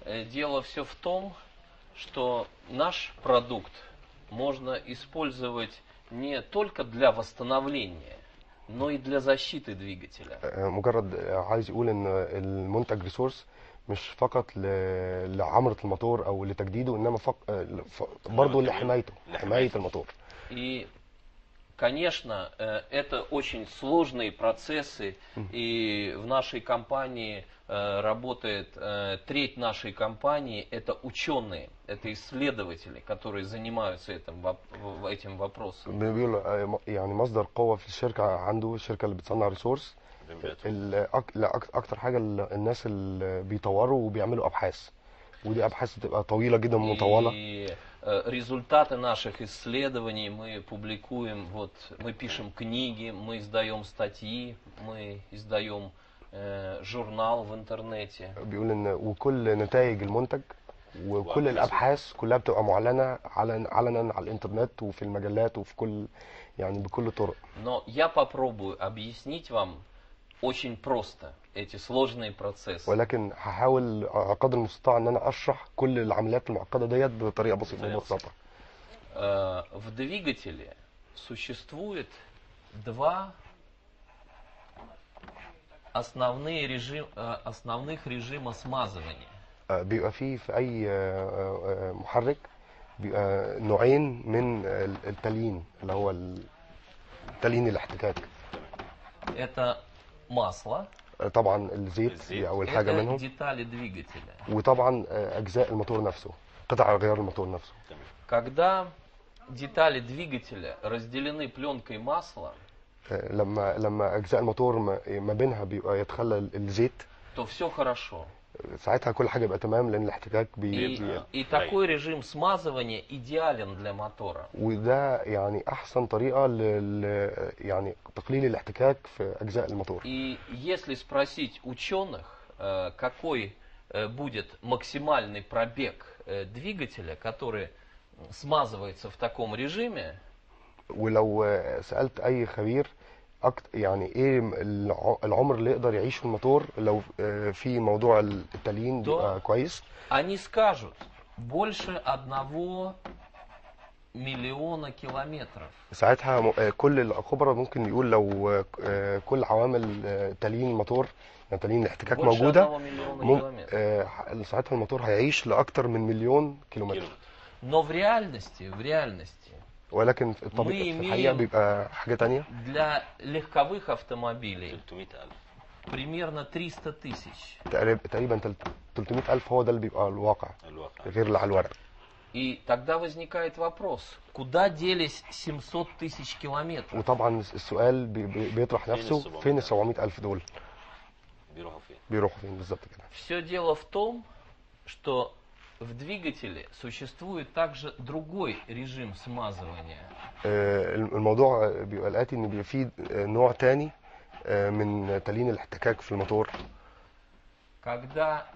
Дело все в том, что наш продукт можно использовать не только для восстановления, но и для защиты двигателя. مجرد عايز يقول ان المنتج ريسورس مش فقط لعمرة الموتور او لتجديده، انما برضه لحمايته، حماية الموتور. И, конечно, это очень сложные процессы, и в нашей компании работает треть нашей компании, это ученые, это исследователи, которые занимаются этим вопросом. بيقول يعني مصدر قوة في الشركة عنده، الشركة اللي بتصنع ريسورس اكتر حاجة الناس اللي بيطوروا وبيعملوا ابحاث، ودي ابحاث بتبقى طويلة جدا مطولة. И результаты наших исследований мы публикуем, мы пишем книги, мы издаем статьи, мы издаем журнал в интернете. بيقول ان وكل نتائج المنتج وكل الابحاث كلها بتبقى معلنة علنا على الانترنت وفي المجلات وفي كل يعني بكل الطرق. Но я попробую объяснить вам очень просто эти сложные процессы. ولكن هحاول قدر المستطاع ان انا اشرح كل العمليات المعقدة ديت بطريقة بسيطة ومبسطة. В двигателе существует два основных режима смазывания. بيبقى فيه في اي محرك بيبقى نوعين من التليين، اللي هو التليين الاحتكاك. Это масло. طبعا الزيت دي اول حاجه منهم. детали двигателя. وطبعا اجزاء الموتور نفسه، قطع غيار الموتور نفسه. Когда детали двигателя разделены пленкой масла, لما اجزاء الموتور ما بينها بيبقى يتخلى الزيت، то все хорошо. ساعتها كل حاجه يبقى تمام، لان الاحتكاك И такой режим смазывания идеален для мотора. وده يعني احسن طريقه يعني تقليل الاحتكاك في اجزاء الموتور. И если спросить ученых, какой будет максимальный пробег двигателя, который смазывается в таком режиме, ولو سالت اي خبير يعني ايه العمر اللي يقدر يعيشه الموتور لو في موضوع التليين بيبقى كويس، они скажут больше 1 миллиона километров. ساعتها كل الخبراء ممكن يقول لو كل عوامل تليين الموتور يعني تليين الاحتكاك موجوده، ساعتها الموتور هيعيش لاكتر من 1,000,000 كيلومتر. Но в реальности ولكن في الحقيقه بيبقى حاجه تانية. Для легковых автомобилей примерно 300 тысяч. تقريبا 300,000 هو ده اللي بيبقى الواقع غير اللي على الورق. И тогда возникает вопрос, куда делись 700 тысяч километров? وطبعا السؤال بيطرح نفسه، فين ال 700,000 دول؟ بيروحوا فين بالظبط كده؟ Все дело в том, что в двигателе существует также другой режим смазывания. الموضوع بيبقى الآتي، ان بيبقى فيه نوع تاني من تليين الاحتكاك في الموتور. Когда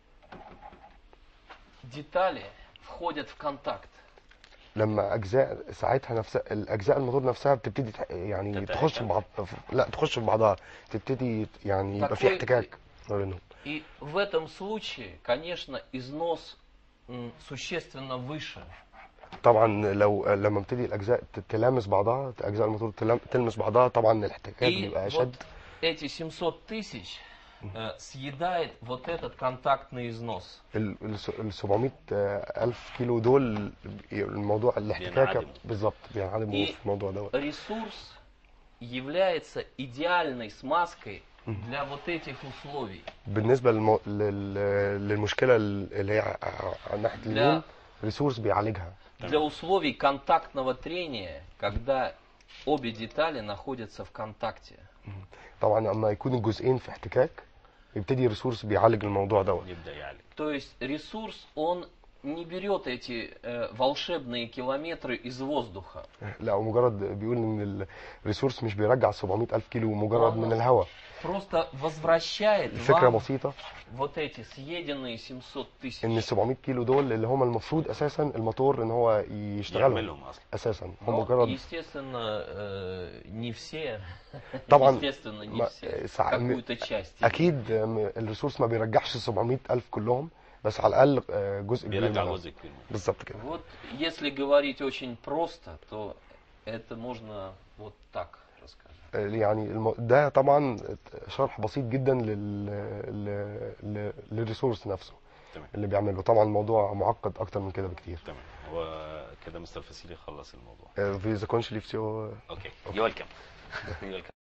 детали входят в контакт. لما اجزاء ساعتها نفسها الاجزاء الموتور نفسها بتبتدي يعني تخش في بعض، لا تخش في بعضها، تبتدي يعني يبقى في احتكاك ما بينهم. И в этом случае, конечно, износ существенно выше. طبعا لما بتبتدي الاجزاء تلامس بعضها، اجزاء الموتور تلمس بعضها، طبعا الاحتكاك بيبقى اشد. Эти 700 тысяч съедает вот этот контактный износ. ال 700,000 كيلو دول الموضوع الاحتكاك بالظبط بينعدموا في الموضوع دوت. Ресурс является идеальной смазкой для вот этих условий. بالنسبه للمشكله اللي هي على ناحيه اليمين، ريسورس بيعالجها. Для условий контактного трения, когда обе детали находятся в контакте. طبعا لما يكون الجزئين في احتكاك يبتدي ريسورس بيعالج الموضوع دوت. يبدا يعالج. То есть ресурс он не берет эти волшебные километры из воздуха. لا، ومجرد بيقول ان الريسورس مش بيرجع 700,000 كيلو مجرد من الهواء. Просто возвращает الفكرة بسيطة. Вот эти съеденные 700 тысяч. ان ال 700 كيلو دول اللي هم المفروض اساسا الموتور ان هو يشتغلهم اساسا، هم مجرد естественно не все. طبعا естественно не все. какую-то часть. اكيد الريسورس ما بيرجعش 700,000 كلهم، بس على الاقل جزء كبير بيرجع منها. جزء كبير منها. بالظبط كده. Вот если говорить очень просто, то это можно вот так рассказать. يعني ده طبعا شرح بسيط جدا للريسورس نفسه تمام. اللي بيعمله. طبعا الموضوع معقد اكتر من كده بكتير. تمام. وكده مستر فاسيلي خلص الموضوع. في ذا كونش ليفتيو. اوكي. يو ويلكم.